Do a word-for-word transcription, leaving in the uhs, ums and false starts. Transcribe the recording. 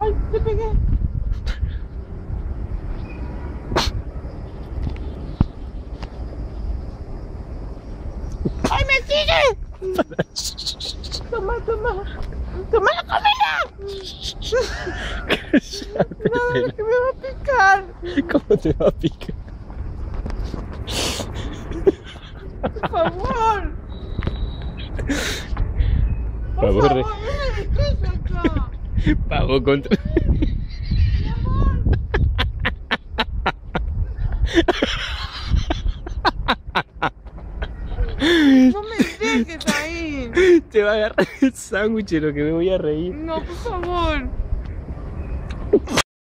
¡Ay, te pegué! ¡Ay, me sigue! Toma, toma. ¡Toma la comida! No, que me va a picar. ¿Cómo te va a picar? Por favor. Por Pavo, favor, re- no me dejes acá. Pavo contra... Mi amor. No me dejes ahí. Te va a agarrar el sándwich, lo que me voy a reír. No, por favor.